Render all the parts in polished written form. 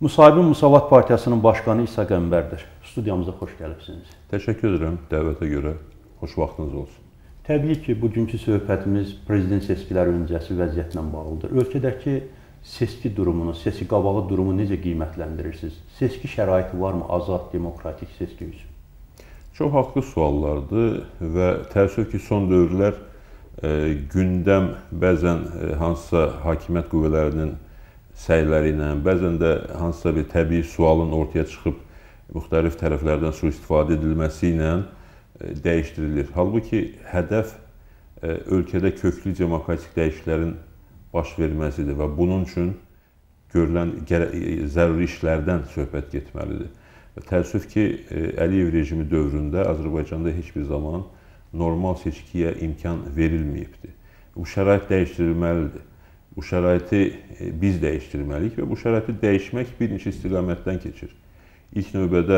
Müsahibin Müsavat Partiyasının başkanı İsa Qəmbərdir. Studiyamıza xoş gəlibsiniz. Təşəkkür edirəm dəvətə görə. Xoş vaxtınız olsun. Təbii ki, bugünkü söhbətimiz prezident seçkiləri öncəsi vəziyyətlə bağlıdır. Ölkədəki seçki durumunu, seçki qabağı durumu necə qiymətləndirirsiniz? Seçki şəraiti varmı azad, demokratik seçki üçün? Çox haqlı suallardır və təəssüf ki, son dövrlər gündəm bəzən hansısa hakimiyyət qüvvələrinin səyləri ilə, bəzən də hansısa bir təbii sualın ortaya çıxıb müxtəlif tərəflərdən sui-istifadə edilməsi ilə dəyişdirilir. Halbuki hədəf ölkədə köklü demokratik dəyişikliklərin baş verməsidir və bunun üçün görülən zəruri işlərdən söhbət getməlidir. Və təəssüf ki, Əliyev rejimi dövründə Azərbaycanda heç bir zaman normal seçkiyə imkan verilməyibdir. Bu şərait dəyişdirilməlidir. Bu şəraiti biz dəyişdirməliyik və bu şəraiti dəyişmək bir neçə istiqamətdən keçir. İlk növbədə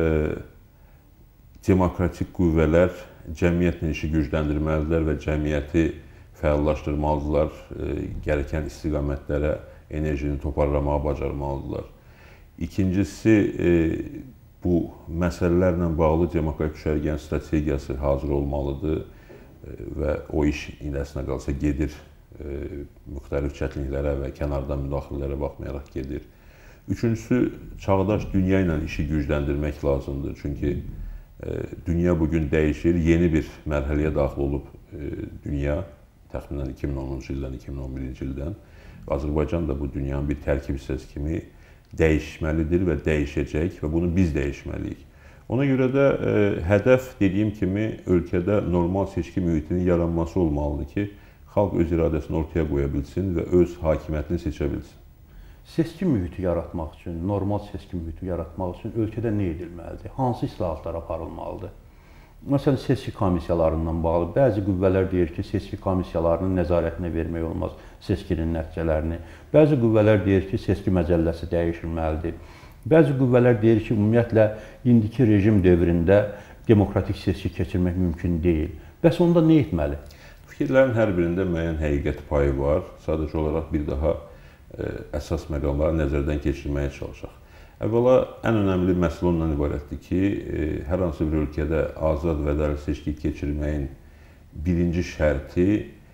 demokratik qüvvələr cəmiyyətlə işi gücləndirməlidirlər və cəmiyyəti fəallaşdırmalıdırlar, gərəkən istiqamətlərə enerjini toparlamağı bacarmalıdırlar. İkincisi, bu məsələlərlə bağlı demokratik düşərgənin strategiyası hazır olmalıdır və o iş əslində qalsa gedir. Müxtəlif çətinliklərə və kənardan müdaxilələrə baxmayaraq gedir. Üçüncüsü, çağdaş dünya ilə işi gücləndirmək lazımdır. Çünki dünya bugün dəyişir, yeni bir mərhələyə daxil olub dünya, təxminən 2010-cu ildən, 2011-ci ildən. Azərbaycan da bu dünyanın bir tərkib hissəsi kimi dəyişməlidir və dəyişəcək və bunu biz dəyişməliyik. Ona görə də hədəf, dediyim kimi, ölkədə normal seçki mühitinin yaranması olmalıdır ki, xalq öz iradəsini ortaya qoya bilsin və öz hakimiyyətini seçə bilsin. Seçki mühiti yaratmaq üçün, normal seçki mühiti yaratmaq üçün ölkədə nə edilməlidir? Hansı islahatlar aparılmalıdır? Məsələn, seçki komissiyalarından bağlı bəzi qüvvələr deyir ki, seçki komissiyalarının nəzarətinə vermək olmaz seçkinin nəticələrini. Bəzi qüvvələr deyir ki, seçki məcəlləsi dəyişilməlidir. Bəzi qüvvələr deyir ki, ümumiyyətlə, indiki rejim dövründə demokratik seçki keçirmək mümkün deyil. Bəs onda nə etməli? Fikirlərin hər birində müəyyən həqiqət payı var. Sadəcə olaraq bir daha əsas məqamları nəzərdən keçirməyə çalışaq. Əvvəla, ən önəmli məsələ ondan ibarətdir ki, hər hansı bir ölkədə azad və ədalətli seçki keçirməyin birinci şərti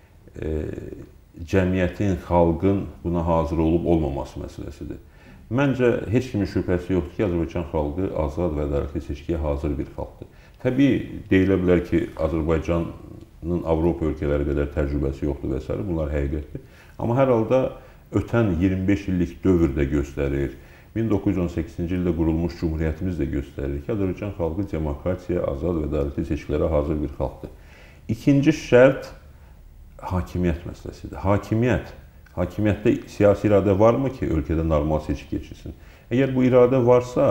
cəmiyyətin, xalqın buna hazır olub olmaması məsələsidir. Məncə, heç kimin şübhəsi yoxdur ki, Azərbaycan xalqı azad və ədalətli seçkiyə hazır bir xalqdır. Təbii, deyilə bilər ki, Azərbaycanın Avropa ölkələri qədər təcrübəsi yoxdur və s. Bunlar həqiqətdir. Amma hər halda ötən 25 illik dövr də göstərir, 1918-ci ildə qurulmuş Cumhuriyyətimiz də göstərir ki, Azərbaycan xalqı demokratiya, azad və ədalətli seçkilərə hazır bir xalqdır. İkinci şərt hakimiyyət məsələsidir. Hakimiyyətdə siyasi iradə varmı ki, ölkədə normal seçki keçirsin? Əgər bu iradə varsa,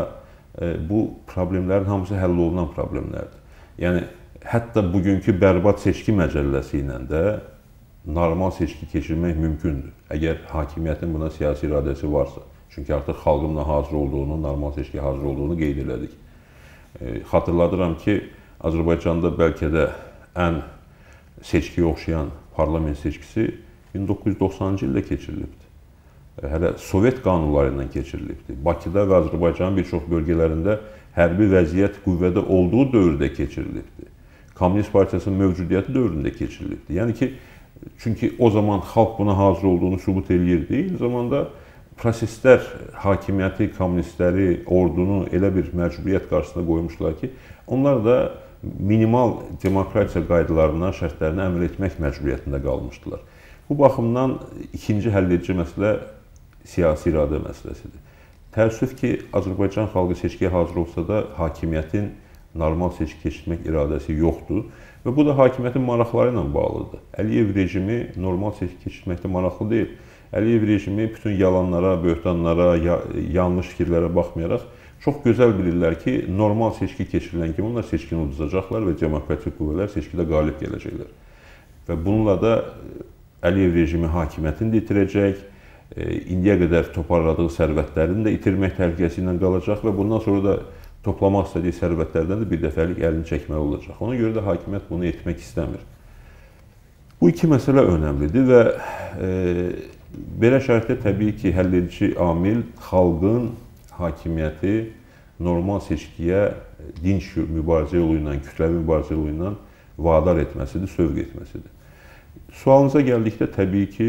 bu problemlərin hamısı həll olunan problemlərdir. Yəni, hətta bugünkü bərbad seçki məcəlləsi ilə də normal seçki keçirmək mümkündür. Əgər hakimiyyətin buna siyasi iradəsi varsa. Çünki artıq xalqın hazır olduğunu, normal seçkiyə hazır olduğunu qeyd elədik. Xatırladıram ki, Azərbaycanda bəlkə də ən seçkiyə oxşayan parlament seçkisi 1990-cı ildə keçirilibdir. Hələ Sovet qanunları ilə keçirilibdir. Bakıda və Azərbaycanın bir çox bölgələrində hərbi vəziyyət qüvvədə olduğu dövrdə keçirilibdir. Kommunist Partiyasının mövcudiyyəti dövründə keçirilibdir. Yəni ki, çünki o zaman xalq buna hazır olduğunu sübut eləyirdi. Eyni zamanda proseslər hakimiyyəti, kommunistləri, ordunu elə bir məcburiyyət qarşısına qoymuşlar ki, onlar da minimal demokratiya qaydalarına, şərtlərinə əməl etmək məcburiyyətində qalmışdılar. Bu baxımdan ikinci həlledici məsələ siyasi iradə məsələsidir. Təəssüf ki, Azərbaycan xalqı seçkiyə hazır olsa da hakimiyyətin normal seçki keçirmək iradəsi yoxdur və bu da hakimiyyətin maraqları ilə bağlıdır. Əliyev rejimi normal seçki keçirməkdə maraqlı deyil. Əliyev rejimi bütün yalanlara, böhtanlara, yanlış fikirlərə baxmayaraq çox gözəl bilirlər ki, normal seçki keçirilən kimi onlar seçkini uduzacaqlar və demokratik qüvvələr seçkidə qalib gələcəklər. Və bununla da Əliyev rejimi hakimiyyətini də itirəcək, indiyə qədər toparladığı sərvətlərini də itirmək təhlükəsi ilə qalacaq və bundan sonra da toplamaq istədiyi sərvətlərdən də bir dəfəlik əlini çəkməli olacaq. Ona görə də hakimiyyət bunu etmək istəmir. Bu iki məsələ önəmlidir və belə şəraitdə təbii ki, həlledici amil xalqın hakimiyyəti normal seçkiyə dinc mübarizə yolu ilə, kütləvi mübarizə yolu ilə vadar etməsidir, sövq etməsidir. Sualınıza gəldikdə təbii ki,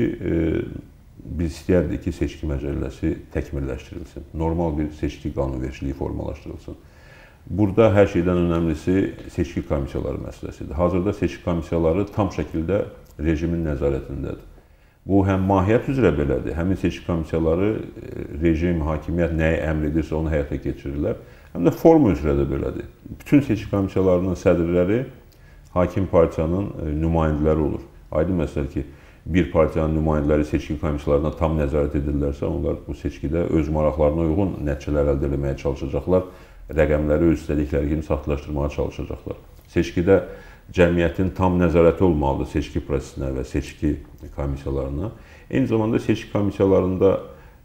biz istəyərdik ki, seçki məcəlləsi təkmilləşdirilsin. Normal bir seçki qanunvericiliyi formalaşdırılsın. Burada hər şeydən önəmlisi seçki komissiyaları məsələsidir. Hazırda seçki komissiyaları tam şəkildə rejimin nəzarətindədir. Bu həm mahiyyət üzrə belədir, həmin seçki komissiyaları rejim, hakimiyyət nəyi əmr edirsə onu həyata keçirirlər. Həm də forma üzrə də belədir. Bütün seçki komissiyalarının sədrləri hakim partiyanın nümayəndələri olur. Aydın məsələ ki, bir partiyanın nümayəndələri seçki komissiyalarına tam nəzarət edirlərsə, onlar bu seçkidə öz maraqlarına uyğun nəticələr əldə etməyə çalışacaqlar, rəqəmləri öz istədikləri kimi saxtalaşdırmağa çalışacaqlar. Seçkidə cəmiyyətin tam nəzarəti olmalıdır seçki prosesinə və seçki komissiyalarına. Eyni zamanda seçki komissiyalarında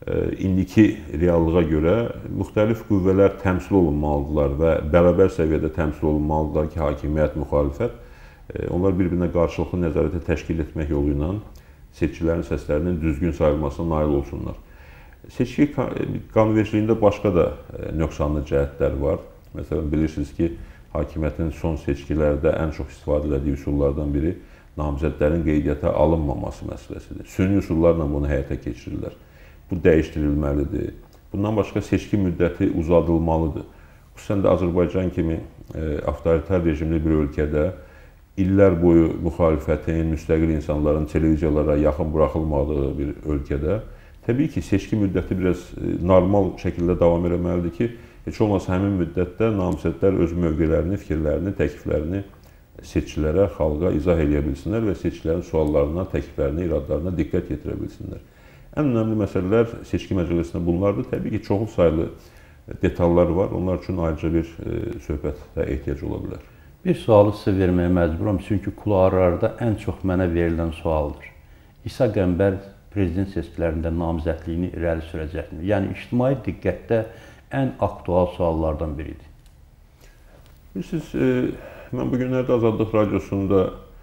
indiki reallığa görə müxtəlif qüvvələr təmsil olunmalıdırlar və bərabər səviyyədə təmsil olunmalıdırlar ki, hakimiyyət, müxalifət. Onlar bir-birinə qarşılıqlı nəzarəti təşkil etmək yolu ilə seçkilərin səslərinin düzgün sayılmasına nail olsunlar. Seçki qanunvericiliyində başqa da nöqsanlı cəhətlər var. Məsələn, bilirsiniz ki, hakimiyyətin son seçkilərdə ən çox istifadə etdiyi üsullardan biri namizədlərin qeydiyyata alınmaması məsələsidir. Süni üsullarla bunu həyata keçirirlər. Bu dəyişdirilməlidir. Bundan başqa seçki müddəti uzadılmalıdır. Xüsusən də Azərbaycan kimi avtoritar rejimli bir ölkədə illər boyu müxalifətin, müstəqil insanların televiziyalara yaxın buraxılmadığı bir ölkədə təbii ki, seçki müddəti biraz normal şəkildə davam etməlidir ki, heç olmasa həmin müddətdə namizədlər öz mövqelərini, fikirlərini, təkliflərini seçkilərə, xalqa izah edə bilsinlər və seçkilərin suallarına, təkliflərinə, iradlarına diqqət yetirə bilsinlər. Ən önəmli məsələlər seçki məcəlləsində bunlardır. Təbii ki, çoxlu saylı detallar var. Onlar üçün ayrıca bir söhbətə ehtiyac ola bilər. Bir sualı sizə verməyə məcburam, çünki kuloarlarda ən çox mənə verilən sualdır. İsa Qəmbər prezident seçkilərində namizədliyini irəli sürəcəkmi? Yəni, ictimai diqqətdə ən aktual suallardan biridir. Bilirsiniz, mən bugünlərdə Azadlıq Radiosunda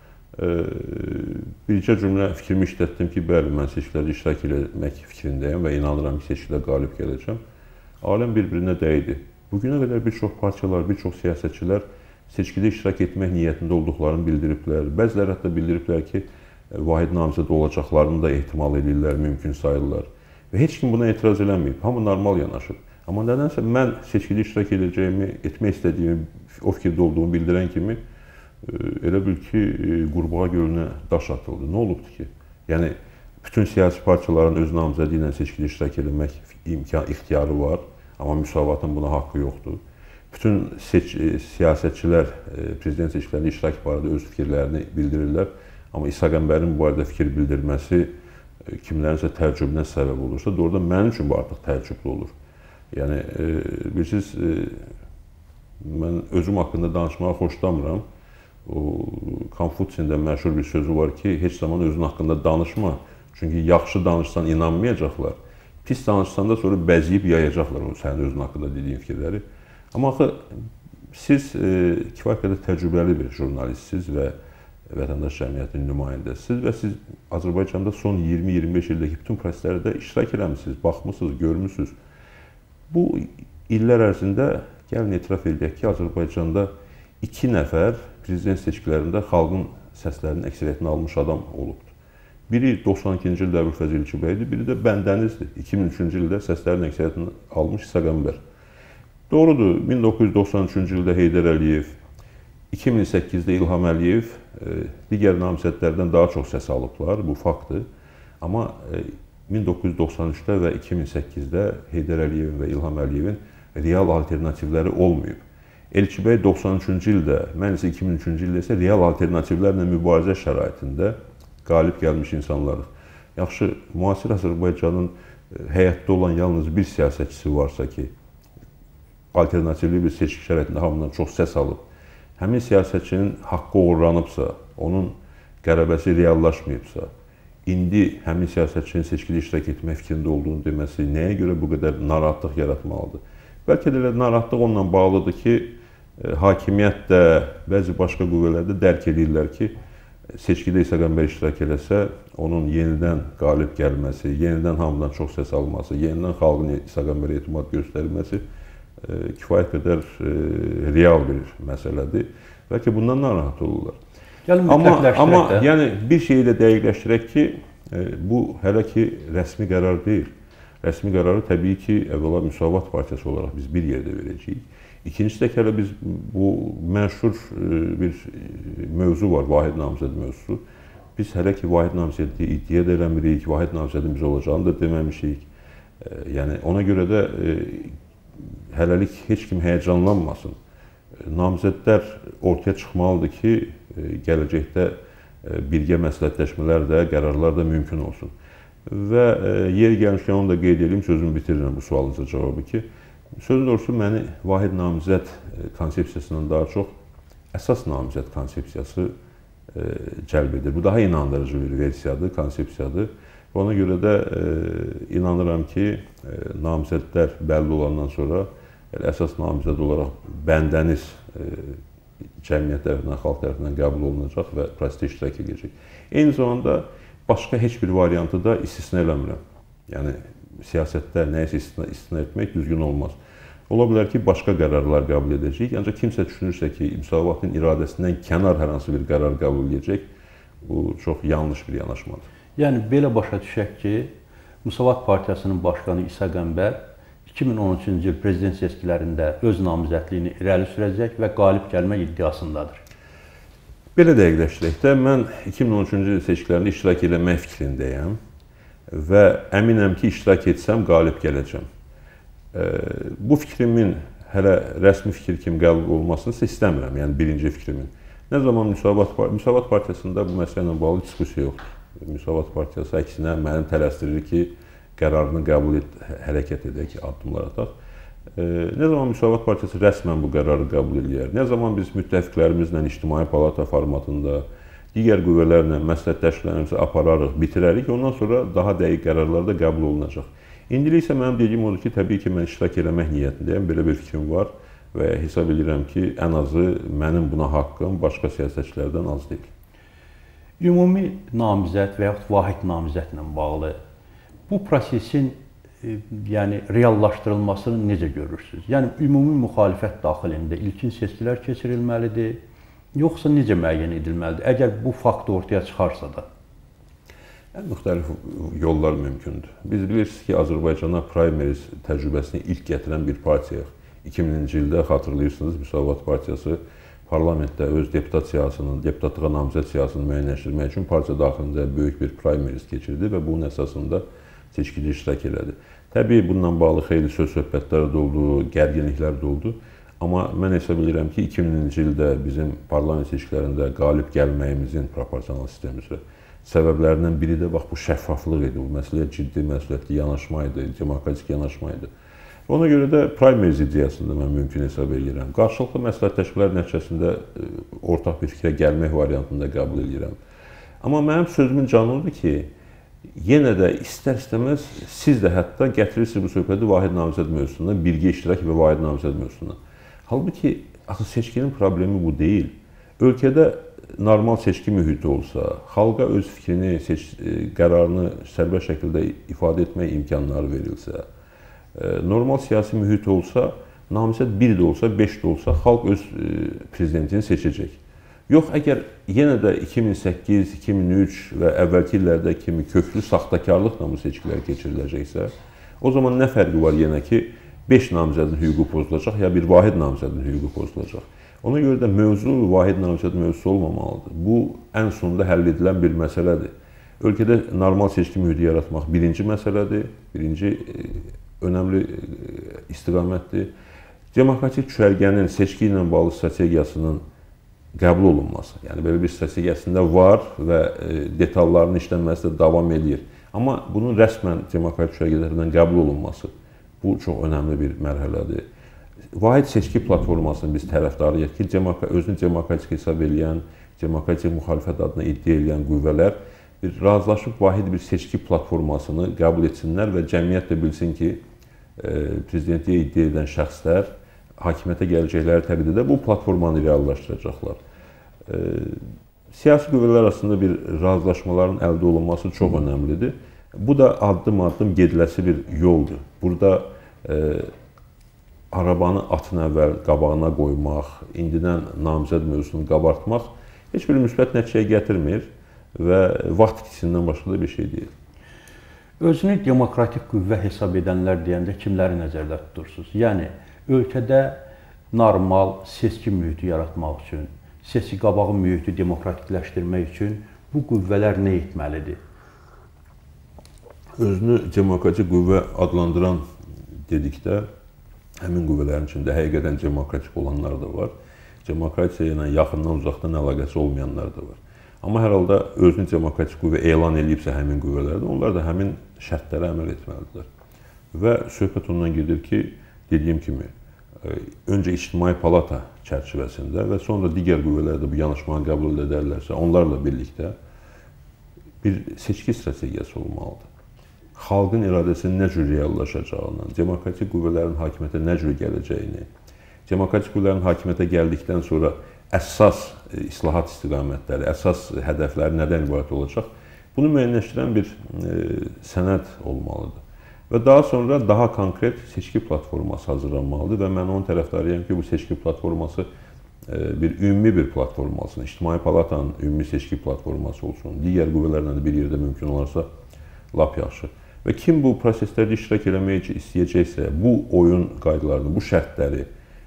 bircə cümlə fikrimi işlətdim ki, bəli, mən seçkilərdə iştirak etmək fikrindəyəm və inanıram ki, seçkidə qalib gələcəm. Aləm bir-birinə dəydi. Bugünə qədər bir çox partiyalar, bir çox siyasətçilər seçkidə iştirak etmək niyyətində olduqlarını bildiriblər. Bəziləri hətta bildiriblər ki, vahid namizəd olacaqlarını da ehtimal edirlər, mümkün sayırlar. Və heç kim buna etiraz eləməyib, hamı normal yanaşıb. Amma nədənsə mən seçkidə iştirak edəcəyimi, etmək istədiyimi, o fikirdə olduğumu bildirən kimi elə bil ki, qurbağa gölünə daş atıldı. Nə olubdur ki? Yəni, bütün siyasi partiyaların öz namizədi ilə seçkidə iştirak etmək ixtiyarı var, amma müsavatın buna haqqı yoxdur. Bütün siyasətçilər prezident seçkilərində iştirak barədə öz fikirlərini bildirirlər. Amma İsa Qəmbərin bu barədə fikir bildirməsi kimlərinsə təəccübünə səbəb olursa, doğrudan mənim üçün bu artıq təəccüblü olur. Yəni, bilirsiniz, mən özüm haqqında danışmağa xoşlamıram. Konfutsiyində məşhur bir sözü var ki, heç zaman özün haqqında danışma. Çünki yaxşı danışsan inanmayacaqlar. Pis danışsan da sonra bəziyib yayacaqlar sənin özün haqqında dediyin fikirləri. Amma axı, siz kifayət qədər təcrübəli bir jurnalistsiniz və vətəndaş cəmiyyətinin nümayəndəsiniz və siz Azərbaycanda son 20-25 ildəki bütün proseslərdə iştirak eləmişsiniz, baxmışsınız, görmüşsünüz. Bu illər ərzində gəlin etiraf edək ki, Azərbaycanda 2 nəfər prezident seçkilərində xalqın səslərinin əksəriyyətini almış adam olubdur. Biri 92-ci ildə Əbülfəz İlkibəydir, biri də bəndənizdir. 2003-cü ildə səslərin əksəriyyətini almış İsa Qəmbər. Doğrudur, 1993-cü ildə Heydər Əliyev, 2008-də İlham Əliyev digər namizədlərdən daha çox səs alıblar, bu faktdır. Amma 1993-də və 2008-də Heydər Əliyevin və İlham Əliyevin real alternativləri olmayıb. Elçibəy 93-cü ildə, mən isə 2003-cü ildə isə real alternativlərlə mübarizə şəraitində qalib gəlmiş insanlarıq. Yaxşı, müasir Azərbaycanın həyatda olan yalnız bir siyasətçisi varsa ki, alternativli bir seçki şəraitində hamıdan çox səs alıb, həmin siyasətçinin haqqı uğurlanıbsa, onun qələbəsi reallaşmayıbsa, indi həmin siyasətçinin seçkidə iştirak etmək fikrində olduğunu deməsi nəyə görə bu qədər narahatlıq yaratmalıdır? Bəlkə də narahatlıq onunla bağlıdır ki, hakimiyyət də, bəzi başqa qüvvələr də dərk edirlər ki, seçkidə İsa Qəmbər iştirak eləsə, onun yenidən qalib gəlməsi, yenidən hamıdan çox səs alması, yenidən xalqın İsa Qəmbərə etimad göstərilməsi kifayət qədər real bir məsələdir. Bəlkə bundan narahat olurlar. Amma yəni bir şeyi də dəqiqləşdirək ki, bu hələ ki rəsmi qərar deyil. Rəsmi qərarı təbii ki, əvvəla Müsavat Partiyası olaraq biz bir yerdə verəcəyik. İkincisi də ki, hələ biz bu məşhur bir mövzu var, vahid namizəd mövzusu. Biz hələ ki, vahid namizədliyi iddia da eləmirik, vahid namizədimiz olacağını da deməmişik. Yəni, ona görə də hələlik heç kim həyəcanlanmasın. Namizədlər ortaya çıxmalıdır ki, gələcəkdə birgə məsləhətləşmələr də, qərarlar da mümkün olsun. Və yeri gəlmişkən onu da qeyd edeyim, sözümü bitirirəm bu sualınıza cavabı ki, sözün doğrusu məni vahid namizəd konsepsiyasından daha çox əsas namizəd konsepsiyası cəlb edir. Bu daha inandırıcı bir versiyadır, konsepsiyadır. Ona görə də inanıram ki, namizədlər bəlli olandan sonra əsas namizəd olaraq bəndəniz cəmiyyət tərəfindən, xalq tərəfindən qəbul olunacaq və prosesdə iştirak edəcək. Eyni zamanda başqa heç bir variantı da istisna eləmirəm. Yəni, siyasətdə nəyisə istisna etmək düzgün olmaz. Ola bilər ki, başqa qərarlar qəbul edəcəyik, ancaq kimsə düşünürsə ki, Müsavatın iradəsindən kənar hər hansı bir qərar qəbul edəcək, bu çox yanlış bir yanaşmadır. Yəni, belə başa düşək ki, Müsavat Partiyasının başqanı İsa Qəmbər 2013-cü il prezident seçkilərində öz namizədliyini irəli sürəcək və qalib gəlmək iddiasındadır. Belə dəqiqləşdirək də, mən 2013-cü il seçkilərində iştirak eləmək fikrindəyəm və əminəm ki, iştirak etsəm, qalib gələcəm. Bu fikrimin hələ rəsmi fikir kimi qəbul olmasını istəmirəm, yəni birinci fikrimin. Nə zaman Müsavat Partiyasında bu məsələ ilə bağlı diskusiya yoxdur. Müsavat Partiyası əksinə məni tələsdirir ki, qərarını qəbul et, hərəkət edək, addımlar ataq. Nə zaman Müsavat Partiyası rəsmən bu qərarı qəbul edir? Nə zaman biz müttəfiqlərimizlə İctimai Palata formatında, digər qüvvələrlə məsləhətləşmələrimizi apararıq, bitirərik, ondan sonra daha dəqiq qərarlar da qəbul olunacaq. İndilik isə mənim dediyim odur ki, təbii ki, mən iştirak eləmək niyyətindəyəm, belə bir fikrim var və hesab edirəm ki, ən azı mənim buna haqqım başqa siyasətçilərdən az deyil. Ümumi namizəd və yaxud vahid namizədlə bağlı bu prosesin yəni reallaşdırılmasını necə görürsünüz? Yəni, ümumi müxalifət daxilində ilkin seçkilər keçirilməlidir, yoxsa necə müəyyən edilməlidir? Əgər bu fakt ortaya çıxarsa da? Müxtəlif yollar mümkündür. Biz bilirsiniz ki, Azərbaycana primaries təcrübəsini ilk gətirən bir partiyayıq. 2000-ci ildə xatırlayırsınız, Müsavat Partiyası parlamentdə öz deputat siyasının, deputatlığa namizəd siyasını müəyyənləşdirmək üçün partiya daxilində böyük bir primaries keçirdi və bunun əsasında seçkidə iştirak elədi. Təbii, bununla bağlı xeyli söz-söhbətlər də oldu, gərginliklər də oldu. Amma mən hesab edirəm ki, 2000-ci ildə bizim parlament seçkilərində qalib gəlməyimizin proporsional sistem üzrə səbəblərindən biri də bax bu şəffaflıq idi. Bu məsələyə ciddi məsuliyyətli yanaşma idi, demokratik yanaşma idi. Ona görə də primaries ideyasını da mən mümkün hesab edirəm. Qarşılıqlı məsləhətləşmələr nəticəsində ortaq bir fikrə gəlmək variantını da qəbul edirəm. Amma mənim sözümün canı odur ki, yenə də istər-istəməz siz də hətta gətirirsiniz bu söhbəti vahid namizəd mövzusundan, birgə iştirak və vahid namizəd mövzusundan. Halbuki, axı seçkinin problemi bu deyil. Ölkədə normal seçki mühiti olsa, xalqa öz fikrini, qərarını sərbəst şəkildə ifadə etmək imkanları verilsə, normal siyasi mühit olsa, namizəd 1 də olsa, 5 də olsa, xalq öz prezidentini seçəcək. Yox, əgər yenə də 2008, 2003 və əvvəlki illərdə kimi köklü saxtakarlıqla bu seçkilər keçiriləcəksə, o zaman nə fərqi var yenə ki, 5 namizədin hüququ pozulacaq, ya bir vahid namizədin hüququ pozulacaq. Ona görə də mövzu vahid namizəd mövzusu olmamalıdır. Bu, ən sonunda həll edilən bir məsələdir. Ölkədə normal seçki mühiti yaratmaq birinci məsələdir, birinci önəmli istiqamətdir. Demokratik düşərgənin seçki ilə bağlı strategiyasının qəbul olunması, yəni belə bir strategiyasında var və detallarının işlənməsi də davam edir. Amma bunun rəsmən demokratik düşərgələrdən qəbul olunması, bu çox önəmli bir mərhələdir. Vahid seçki platformasının biz tərəfdarıyıq ki, özünü demokratik hesab edən, demokratik müxalifət adına iddia edən qüvvələr razılaşıb vahid bir seçki platformasını qəbul etsinlər və cəmiyyət də bilsin ki, prezidentliyə iddia edən şəxslər hakimiyyətə gələcəkləri təqdirdə bu platformanı reallaşdıracaqlar. siyasi qüvvələr arasında bir razılaşmaların əldə olunması çox önəmlidir. Bu da addım-addım gediləsi bir yoldur. Burada arabanı atın əvvəl qabağına qoymaq, indidən namizəd mövzusunu qabartmaq heç bir müsbət nəticəyə gətirmir və vaxt itkisindən başqa da bir şey deyil. Özünü demokratik qüvvə hesab edənlər deyəndə kimləri nəzərdə tutursunuz? Yəni, ölkədə normal seçki mühiti yaratmaq üçün, seçki qabağı mühiti demokratikləşdirmək üçün bu qüvvələr nə etməlidir? Özünü demokratik qüvvə adlandıran dedikdə, həmin qüvvələrin içində həqiqətən demokratik olanlar da var. Demokratiya ilə yaxından, uzaqdan əlaqəsi olmayanlar da var. Amma hər halda özünü demokratik qüvvə elan edibsə həmin qüvvələrdə, onlar da həmin şərtlərə əməl etməlidirlər. Və söhbət ondan gedir ki, dediyim kimi, öncə İctimai Palata çərçivəsində və sonra digər qüvvələr də bu yanaşmanı qəbul edərlərsə, onlarla birlikdə bir seçki strategiyası olmalıdır. Xalqın iradəsinin nə cür reallaşacağını, demokratik qüvvələrin hakimiyyətə nə cür gələcəyini, demokratik qüvvələrin hakimiyyətə gəldikdən sonra əsas islahat istiqamətləri, əsas hədəfləri nədən ibarət olacaq, bunu müəyyənləşdirən bir sənəd olmalıdır. Və daha sonra daha konkret seçki platforması hazırlanmalıdır və mən onun tərəfdarıyam ki, bu seçki platforması bir ümumi bir platforma olsun, İctimai Palatanın ümumi seçki platforması olsun, digər qüvvələrlə də bir yerdə mümkün olarsa lap yaxşı. Və kim bu proseslərdə iştirak eləmək istəyəcəksə, bu oyun qaydalarını, bu şərtləri,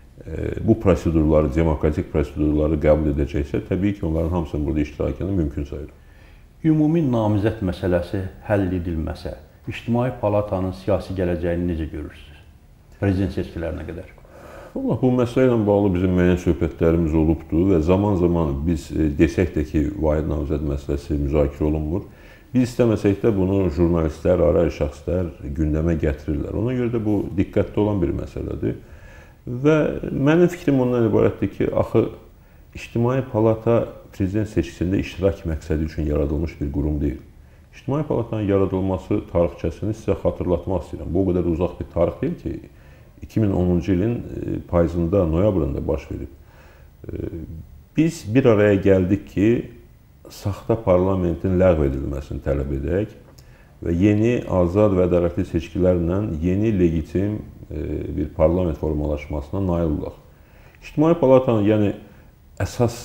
bu prosedurları, demokratik prosedurları qəbul edəcəksə, təbii ki, onların hamısının burada iştirakını mümkün sayılır. Ümumi namizəd məsələsi həll edilməsə, İctimai Palatanın siyasi gələcəyini necə görürsünüz? Prezident seçkilərinə qədər. Allah, bu məsələ ilə bağlı bizim müəyyən söhbətlərimiz olubdur və zaman-zaman biz desək də ki, vahid namizəd məsələsi müzakirə olunmur. Biz istəməsək də bunu jurnalistlər, ayrı şəxslər gündəmə gətirirlər. Ona görə də bu diqqətli olan bir məsələdir. Və mənim fikrim ondan ibarətdir ki, axı İctimai Palata prezident seçkisində iştirak məqsədi üçün yaradılmış bir qurum deyil. İctimai Palatanın yaradılması tarixçəsini sizə xatırlatmaq istəyirəm. Bu o qədər uzaq bir tarix deyil ki, 2010-cu ilin payızında, noyabrında baş verib. Biz bir araya gəldik ki, saxta parlamentin ləğv edilməsini tələb edək və yeni, azad və ədalətli seçkilərlə yeni, legitim bir parlament formalaşmasına nail olaq. İctimai Palatanın, yəni əsas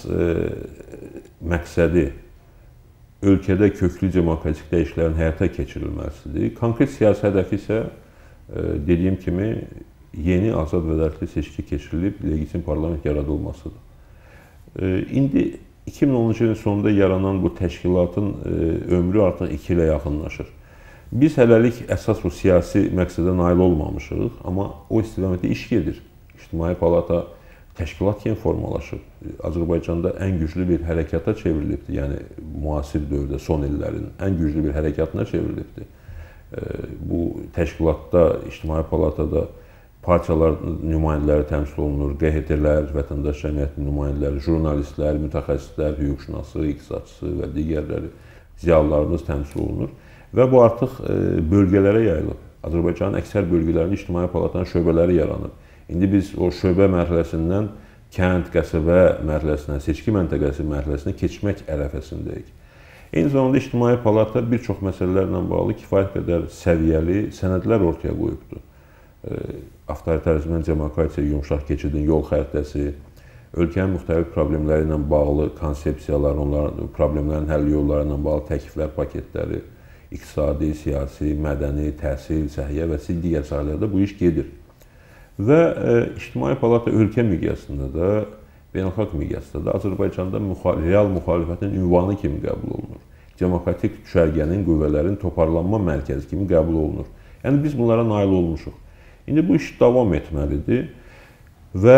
məqsədi ölkədə köklü demokratik dəyişikliklərin həyata keçirilməsidir. Konkret siyasi hədəfi isə dediyim kimi yeni, azad və ədalətli seçki keçirilib legitim parlament yaradılmasıdır. İndi 2010-cu ilin sonunda yaranan bu təşkilatın ömrü artıq 2 ilə yaxınlaşır. Biz hələlik əsas bu siyasi məqsədə nail olmamışıq, amma o istiqamətdə iş gedir. İctimai Palata təşkilat kimi formalaşıb. Azərbaycanda ən güclü bir hərəkata çevrilibdir. Yəni, müasir dövrdə, son illərin ən güclü bir hərəkatına çevrilibdir. Bu təşkilatda, İctimai Palatada partiyalar nümayəndələri təmsil olunur, QHT-lər, vətəndaş cəmiyyətinin nümayəndələri, jurnalistlər, mütəxəssislər, hüquqşünası, iqtisadçısı və digərləri, ziyalılarımız təmsil olunur və bu artıq bölgələrə yayılıb. Azərbaycanın əksər bölgələrində İctimai Palatanın şöbələri yaranıb. İndi biz o şöbə mərhələsindən kənd, qəsəbə mərhələsinə, seçki məntəqəsi mərhələsinə keçmək ərəfəsindəyik. Eyni zamanda İctimai Palata bir çox məsələlərlə bağlı kifayət qədər səviyyəli sənədlər ortaya qoyubdur. Avtoritarizmdən demokratiya, yumşaq keçidin yol xəritəsi, ölkənin müxtəlif problemləri ilə bağlı konsepsiyalar, onların problemlərin həll yolları ilə bağlı təkliflər paketləri, iqtisadi, siyasi, mədəni, təhsil, səhiyyə və digər sahələrdə bu iş gedir. Və İctimai Palata ölkə miqyasında da, beynəlxalq miqyasında da Azərbaycanda real müxalifətin ünvanı kimi qəbul olunur. Demokratik düşərgənin, qüvvələrin toparlanma mərkəzi kimi qəbul olunur. Yəni biz bunlara nail olmuşuq. İndi bu iş davam etməlidir və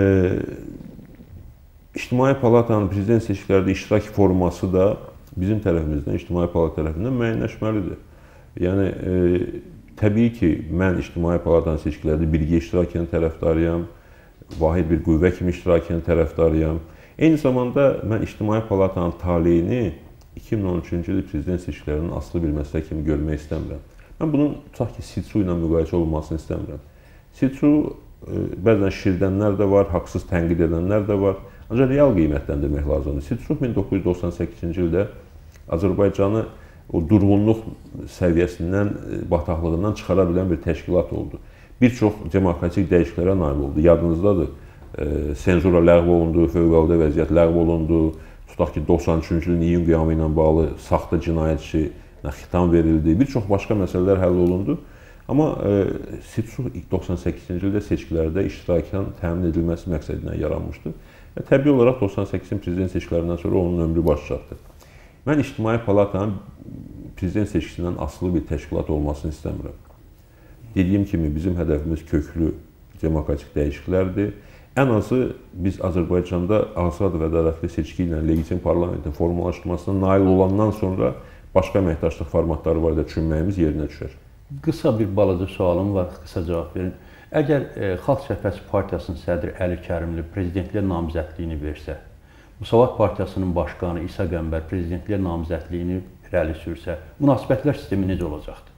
İctimai Palatanın prezident seçkilərdə iştirak forması da bizim tərəfimizdən, İctimai Palata tərəfindən müəyyənləşməlidir. Yəni, təbii ki, mən İctimai Palatanın seçkilərdə birgə iştirakının tərəfdarıyam, vahid bir qüvvə kimi iştirakının tərəfdarıyam. Eyni zamanda mən İctimai Palatanın taleyini 2013-cü il prezident seçkilərinin asılı bir məsələ kimi görmək istəmirəm. Mən bunun tutaq ki, SİTSU ilə müqayisə olunmasını istəmirəm. SİTSU bəzən şirdənlər də var, haqsız tənqid edənlər də var. Ancaq real qiymətləndirmək lazımdır. Sitsuh 1998-ci ildə Azərbaycanı o durğunluq səviyyəsindən, bataqlığından çıxara bilən bir təşkilat oldu. Bir çox demokratik dəyişikliklərə nail oldu. Yadınızdadır, senzura ləğv olundu, fövqəladə vəziyyət ləğv olundu. Tutaq ki, 93-cü ilin iyun qiyamı ilə bağlı saxta cinayətçiyə xitam verildi. Bir çox başqa məsələlər həll olundu. Amma Sitsuh 98-ci ildə seçkilərdə iştirakın təmin edilməsi məqsədilə yaranmışdı. Təbii olaraq 98-in prezident seçkilərindən sonra onun ömrü baş çatdı. Mən İctimai Palatanın prezident seçkisindən asılı bir təşkilat olmasını istəmirəm. Dediyim kimi, bizim hədəfimiz köklü demokratik dəyişikliklərdir. Ən azı biz Azərbaycanda azad və ədalətli seçki ilə legitim parlamentin formalaşdırmasına nail olandan sonra başqa əməkdaşlıq formatları barədə düşünməyimiz yerinə düşər. Qısa bir balaca sualım var, qısa cavab verin. Əgər Xalq Cəbhəsi Partiyasının sədri Əli Kərimli prezidentliyə namizədliyini versə, Müsavat Partiyasının başqanı İsa Qəmbər prezidentliyə namizədliyini irəli sürsə, münasibətlər sistemi necə olacaqdır?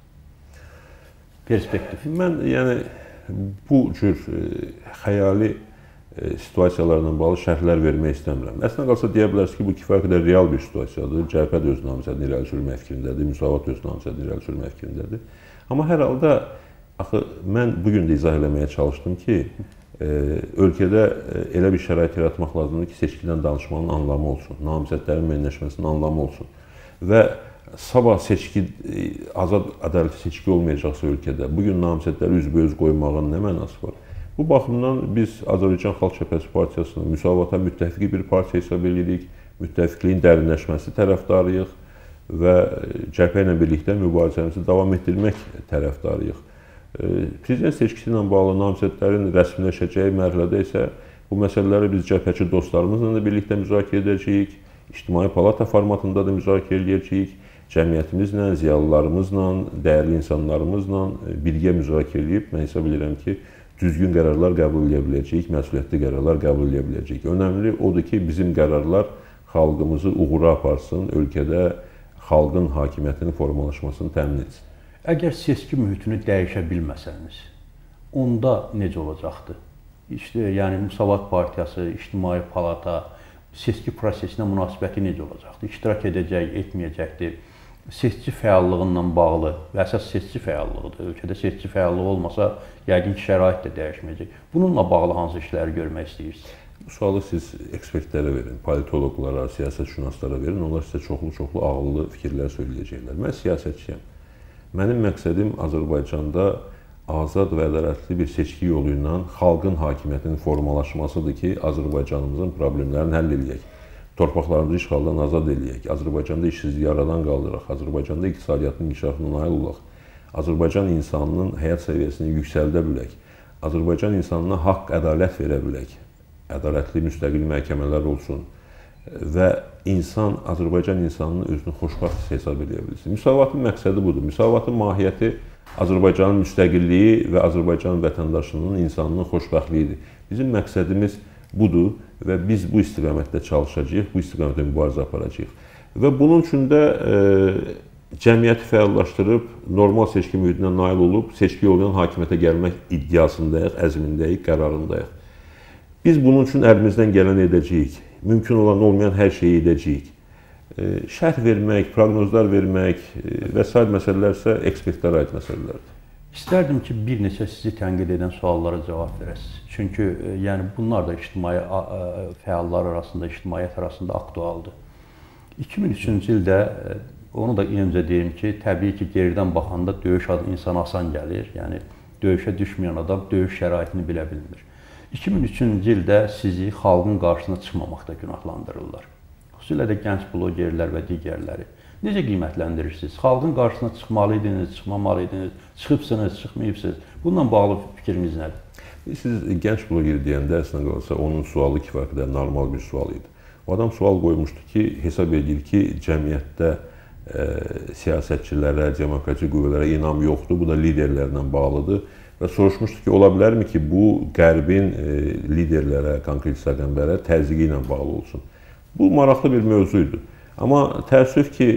Perspektiv. Mən bu cür xəyali situasiyalarla bağlı şərhlər vermək istəmirəm. Əslində qalsa deyə bilərsiniz ki, bu kifayət qədər real bir situasiyadır. Cəbhə də öz namizədini irəli sürmək fikrindədir, Müsavat öz namizədini irəli sürmək fikrindədir. Amma hər halda axı mən bu gün də izah eləməyə çalışdım ki, ölkədə elə bir şərait yaratmaq lazımdır ki, seçkidən danışmanın anlamı olsun, namizədlərin müəyyənləşməsinin anlamı olsun. Və sabah seçki, azad ədalətli seçki olmayacaqsa ölkədə, bugün namizədləri üzbəüz qoymağın nə mənası var? Bu baxımdan biz Azərbaycan Xalq Cəbhəsi Partiyasını müsavata müttəfiqi bir partiya hesab edirik, müttəfiqliyin dərinləşməsi tərəfdarıyıq və cəbhə ilə birlikdə mübarizəmizi davam etdirmək tərəfdarıyıq. Prezident seçkisi ilə bağlı namizədlərin rəsmiləşəcəyi mərhələdə isə bu məsələləri biz cəbhəçi dostlarımızla da birlikdə müzakirə edəcəyik, İctimai Palata formatında da müzakirə edəcəyik, cəmiyyətimizlə, ziyalılarımızla, dəyərli insanlarımızla birgə müzakirə edib, mən hesab edirəm ki, düzgün qərarlar qəbul edə biləcəyik, məsuliyyətli qərarlar qəbul edə biləcəyik. Önəmli odur ki, bizim qərarlar xalqımızı uğura aparsın, ölkədə xalqın hakimiyyətinin formalaşmasını təmin etsin. Əgər seçki mühitini dəyişə bilməsəniz, onda necə olacaqdır? Yəni Müsavat Partiyası, İctimai Palata seçki prosesinə münasibəti necə olacaqdır? İştirak edəcək, etməyəcəkdir? Seçki fəallığından bağlı və əsas seçki fəallığıdır. Ölkədə seçki fəallığı olmasa, yəqin ki, şərait də dəyişməyəcək. Bununla bağlı hansı işləri görmək istəyirsiniz? Bu sualı siz ekspertlərə verin, politologlara, siyasətşünaslara verin. Onlar sizə çoxlu ağıllı fikirlər söyləyəcəklər. Mən siyasətçiyəm. Mənim məqsədim Azərbaycanda azad və ədalətli bir seçki yolu ilə xalqın hakimiyyətinin formalaşmasıdır ki, Azərbaycanımızın problemlərini həll edək. Torpaqlarımızı işğaldan azad edək. Azərbaycanda işsizliyi aradan qaldıraq. Azərbaycanda iqtisadiyyatın inkişafına nail olaq. Azərbaycan insanının həyat səviyyəsini yüksəldə bilək. Azərbaycan insanına haqq, ədalət verə bilək. Ədalətli müstəqil məhkəmələr olsun və Azərbaycan insanının özünü xoşbəxt hesab edə bilsin. Müsavatın məqsədi budur. Müsavatın mahiyyəti Azərbaycanın müstəqilliyi və Azərbaycan vətəndaşının, insanının xoşbəxtliyidir. Bizim məqsədimiz budur və biz bu istiqamətdə çalışacağıq, bu istiqamətdə mübarizə aparacağıq. Və bunun üçün də cəmiyyəti fəallaşdırıb, normal seçki mühitinə nail olub, seçki yolu ilə hakimiyyətə gəlmək iddiasındayıq, əzmindəyik, qərarındayıq. Biz bunun üçün əlimizdən gələni edəcəyik. Mümkün olan olmayan hər şeyi edəcəyik. Şərh vermək, proqnozlar vermək və s. məsələlər isə ekspertlərə aid məsələlərdir. İstərdim ki, bir neçə sizi tənqid edən suallara cavab verəsiniz. Çünki bunlar da ictimai fəallar arasında, ictimaiyyət arasında aktualdır. 2003-cü ildə, onu da öncə deyim ki, təbii ki, geridən baxanda döyüş insana asan gəlir. Yəni, döyüşə düşməyən adam döyüş şəraitini bilə bilmir. 2003-cü ildə sizi xalqın qarşısına çıxmamaqda günahlandırırlar. Xüsusilə də gənc blogerlər və digərləri. Necə qiymətləndirirsiniz? Xalqın qarşısına çıxmalıydınız, çıxmamalıydınız, çıxıbsınız, çıxmayıbsınız. Bununla bağlı fikriniz nədir? Siz gənc bloger deyəndə əslində qalsa onun sualı kifayət qədər normal bir sual idi. O adam sual qoymuşdu ki, hesab edir ki, cəmiyyətdə siyasətçilərə, demokratik qüvvələrə inam yoxdur, bu da liderlərlə bağlıdır. Və soruşmuşdu ki, ola bilərmi ki, bu Qərbin liderlərə, konkret İsa Qəmbərə təzyiqi ilə bağlı olsun. Bu maraqlı bir mövzuydu. Amma təəssüf ki,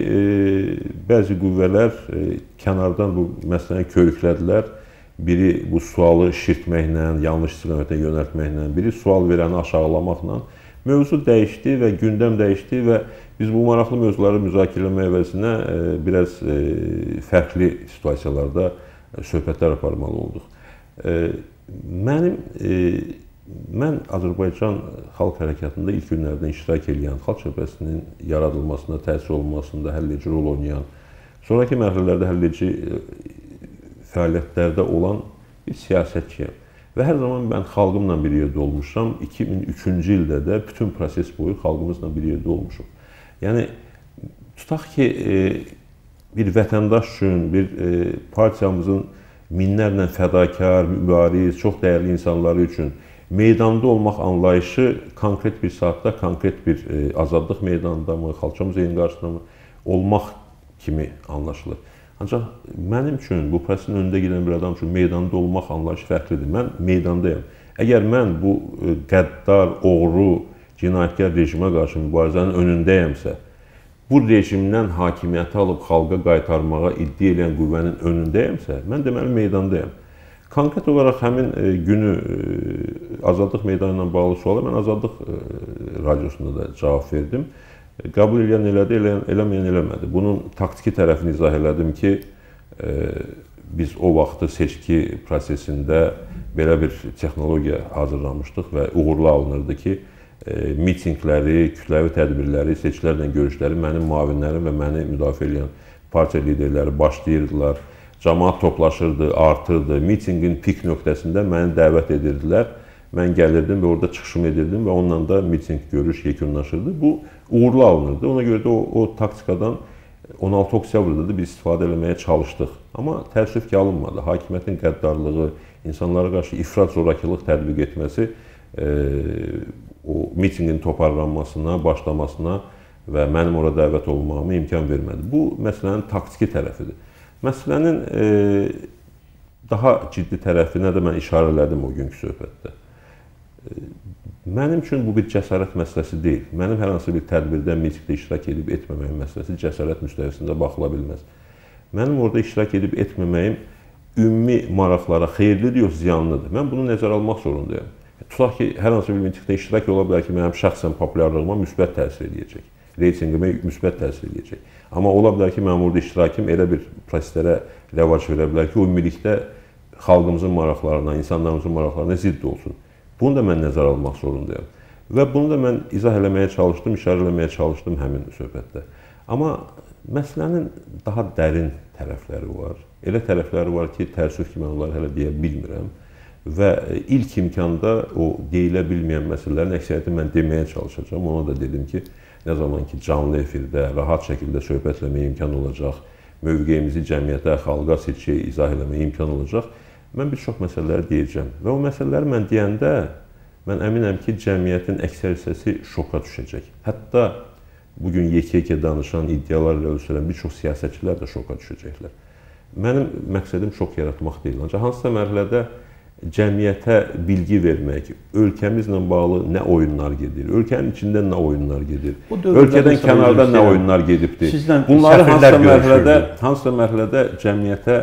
bəzi qüvvələr kənardan bu məsələni körüklədilər. Biri bu sualı şirtməklə, yanlış istiqamətə yönəltməklə, biri sual verəni aşağılamaqla. Mövzu dəyişdi və gündəm dəyişdi və biz bu maraqlı mövzuları müzakirə etmək əvəzinə biraz fərqli situasiyalarda söhbətlər aparmalı olduq. Mən Azərbaycan Xalq Hərəkatında ilk günlərdən iştirak edən, Xalq Cəbhəsinin yaradılmasında, təsis olunmasında həlledici rol oynayan, sonraki mərhələlərdə həlledici fəaliyyətlərdə olan bir siyasətçiyəm. Və hər zaman mən xalqımla bir yerdə olmuşam. 2003-cü ildə də bütün proses boyu xalqımızla bir yerdə olmuşum. Yəni, tutaq ki, bir vətəndaş üçün, bir partiyamızın minlərlə fədakar, mübariz, çox dəyərli insanları üçün meydanda olmaq anlayışı konkret bir saatda, konkret bir azadlıq meydanında mı, Xalça Muzeyinin qarşısında mı olmaq kimi anlaşılır. Ancaq mənim üçün, bu prosesin önündə gedən bir adam üçün meydanda olmaq anlayışı fərqlidir. Mən meydandayım. Əgər mən bu qəddar, oğru, cinayətkar rejimə qarşı mübarizənin önündəyəmsə, bu rejimdən hakimiyyəti alıb xalqa qaytarmağa iddia edən qüvvənin önündəyəmsə, mən deməli meydandayım. Konkret olaraq həmin günü Azadlıq meydanı ilə bağlı suala mən Azadlıq radiosunda da cavab verdim. Qəbul edən elədi, eləməyən eləmədi. Bunun taktiki tərəfini izah elədim ki, biz o vaxtı seçki prosesində belə bir texnologiya hazırlamışdıq və uğurlu alınırdı ki, mitingləri, kütləvi tədbirləri, seçkilərlə görüşləri mənim müavinlərim və məni müdafiə edən partiya liderləri başlayırdılar. Cəmaət toplaşırdı, artırdı. Mitingin pik nöqtəsində məni dəvət edirdilər. Mən gəlirdim və orada çıxışımı edirdim və onunla da miting, görüş yekunlaşırdı. Bu uğurlu alınırdı. Ona görə də o taktikadan 16 oktyabrda da biz istifadə etməyə çalışdıq. Amma təəssüf ki, alınmadı. Hakimiyyətin qəddarlığı, insanlara qarşı ifrat zorakılıq tətbiq etməsi o mitingin toparlanmasına, başlamasına və mənim ora dəvət olmağıma imkan vermədi. Bu məsələnin taktiki tərəfidir. Məsələnin daha ciddi tərəfinə də mən işarə elədim o günkü söhbətdə. Mənim üçün bu bir cəsarət məsələsi deyil. Mənim hər hansı bir tədbirdə, mitingdə iştirak edib etməməyim məsələsi cəsarət müstəvisində baxıla bilməz. Mənim orada iştirak edib etməməyim ümumi maraqlara xeyirlidir, yox ziyanlıdır. Mən bunu nəzərə almaq zorundayım. Tutaq ki, hər hansı bir mitingdə iştirak ola bilər ki, mənim şəxsən populyarlığıma müsbət təsir edəcək. Reytingimə müsbət təsir edəcək. Amma ola bilər ki, mənim orada iştirakım elə bir proseslərə rəvac verə bilər ki, o ümumilikdə xalqımızın maraqlarına, insanlarımızın maraqlarına zidd olsun. Bunu da mən nəzərə almaq zorundayım. Və bunu da mən izah eləməyə çalışdım, işarə eləməyə çalışdım həmin söhbətdə. Amma məsələnin daha dərin tərəfləri var. Elə tərəfləri var ki, təəssüf ki, mən onları hələ deyə bilmirəm. Və ilk imkanda o deyilə bilməyən məsələlərin əksəriyyətini mən deməyə çalışacağım. Ona da dedim ki, nə zaman ki, canlı efirdə, rahat şəkildə söhbət eləməyə imkan olacaq, mövqeyimizi cəmiyyətə, xalqa, seçkiyə izah eləməyə imkan olacaq, mən bir çox məsələləri deyəcəm. Və o məsələləri mən deyəndə, mən əminəm ki, cəmiyyətin əksər hissəsi şoka düşəcək. Hətta bugün yekə-yekə danışan, iddialar ilə ölçülən bir çox siyasətçilər də şoka düşəcəklər. Mənim məqsədim şok yaratmaq deyil. Ancaq hansısa mərhələdə cəmiyyətə bilgi vermək, ölkəmizlə bağlı nə oyunlar gedir, ölkənin içində nə oyunlar gedir, ölkədən kənarda nə oyunlar gedibdir. Bunları hansısa mərhələdə cəmiyyətə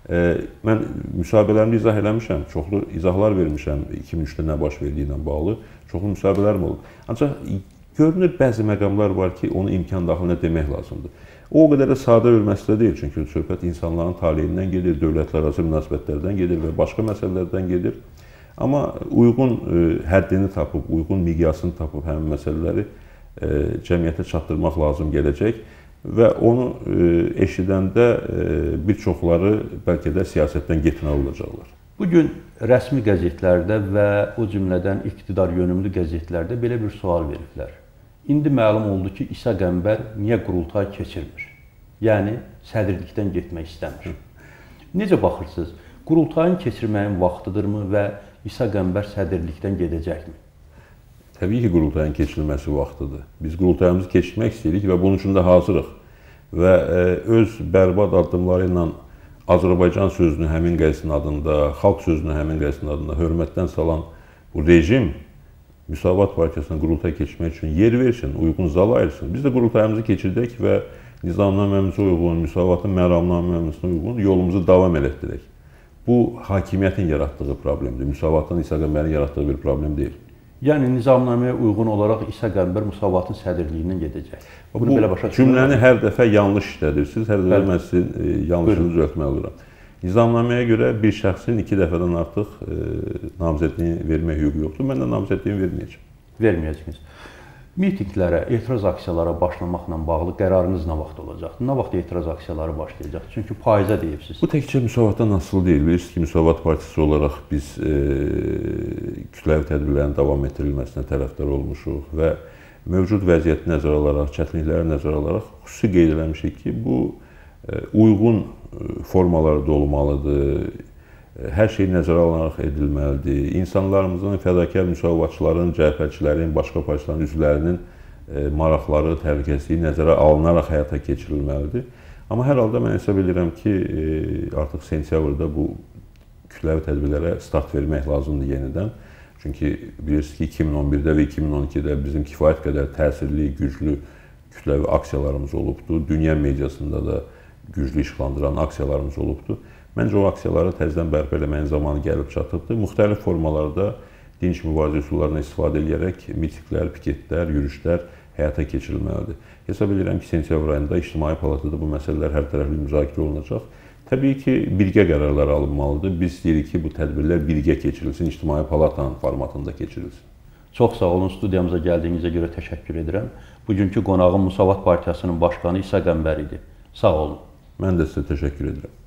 mən müsahibələrimdə izah eləmişəm, çoxlu izahlar vermişəm 2003-də nə baş verdiyi ilə bağlı, çoxlu müsahibələrim olub. Ancaq görünür bəzi məqamlar var ki, onu imkan daxilinə demək lazımdır. O qədər də sadə bir məsələ deyil, çünki söhbət insanların taleyindən gedir, dövlətlərarası münasibətlərdən gedir və başqa məsələlərdən gedir. Amma uyğun həddini tapıb, uyğun miqyasını tapıb həmin məsələləri cəmiyyətə çatdırmaq lazım gələcək. Və onu eşidəndə bir çoxları bəlkə də siyasətdən getməli olacaqlar. Bugün rəsmi qəzetlərdə və o cümlədən iqtidar yönümlü qəzetlərdə belə bir sual veriblər. İndi məlum oldu ki, İsa Qəmbər niyə qurultay keçirmir? Yəni, sədrlikdən getmək istəmir. Necə baxırsınız? Qurultayın keçirməyin vaxtıdırmı və İsa Qəmbər sədrlikdən gedəcəkmi? Təbii ki, qurultayın keçirilməsi vaxtıdır. Biz qurultayımızı keçirmək istəyirik və bunun üçün də hazırıq. Və öz bərbad addımları ilə Azərbaycan sözünü həmin qəzetinin adında, xalq sözünü həmin qəzetinin adında hörmətdən salan bu rejim Müsavat Partiyasına qurultay keçirmək üçün yer versin, uyğun zal ayırsın. Biz də qurultayımızı keçirdək və nizamnaməmizə uyğun, Müsavatın məramnaməmizə uyğun yolumuzu davam elətdirək. Bu, hakimiyyətin yaratdığı problemdir. Müsavatın, İsa Qəmbərin yaratdığı bir problem deyil. Yəni nizamnaməyə uyğun olaraq İsa Qəmbər Müsavatın sədrliyindən gedəcək. Bunu belə başa düşürəm. Cümləni hər dəfə yanlış işlədirsiniz. Hər dəfə mən sizin yanlışınızı düzəltmək oluram. Nizamnaməyə görə bir şəxsin 2 dəfədən artıq namizədliyini vermək hüququ yoxdur. Mən də namizədliyimi verməyəcəm. Verməyəcəksiniz. Mitinqlərə, etiraz aksiyalara başlamaqla bağlı qərarınız nə vaxt olacaq? Nə vaxt etiraz aksiyaları başlayacaq? Çünki payıza deyibsiniz. Bu təkcə Müsavatdan asılı deyil. Bilirsiniz ki, Müsavat Partisi olaraq biz kütləvi tədbirlərin davam etdirilməsinə tərəfdar olmuşuq və mövcud vəziyyəti nəzərə alaraq, çətinlikləri nəzərə alaraq xüsusi qeyd eləmişik ki, bu uyğun formalarda olmalıdır. Hər şey nəzərə alınaraq edilməlidir. İnsanlarımızın, fədakar müsavatçıların, cəhbətçilərin, başqa partilərin üzvlərinin maraqları, təhlükəsizliyi nəzərə alınaraq həyata keçirilməlidir. Amma hər halda mən hesab edirəm ki, artıq sentyabrda bu kütləvi tədbirlərə start vermək lazımdır yenidən. Çünki bilirsiniz ki, 2011-də və 2012-də bizim kifayət qədər təsirli, güclü kütləvi aksiyalarımız olubdur. Dünya mediasında da güclü işıqlandıran aksiyalarımız olubdur. Məncə o aksiyaları təzədən bərpa eləməyin zamanı gəlib çatıbdır. Müxtəlif formalarda dinc mübarizə üsullarından istifadə edərək mitinglər, piketlər, yürüşlər həyata keçirilməlidir. Hesab edirəm ki, sentyabr ayında İctimai Palatada bu məsələlər hər tərəfli müzakirə olunacaq. Təbii ki, birgə qərarlar alınmalıdır. Biz deyirik ki, bu tədbirlər birgə keçirilsin, İctimai Palatanın formatında keçirilsin. Çox sağ olun, studiyamıza gəldiyinizə görə təşəkkür edirəm. Bugünkü qonağım Müsavat Partiyasının başqanı İsa Qəmbər idi. Sağ olun. Mən də sizə təşəkkür edirəm.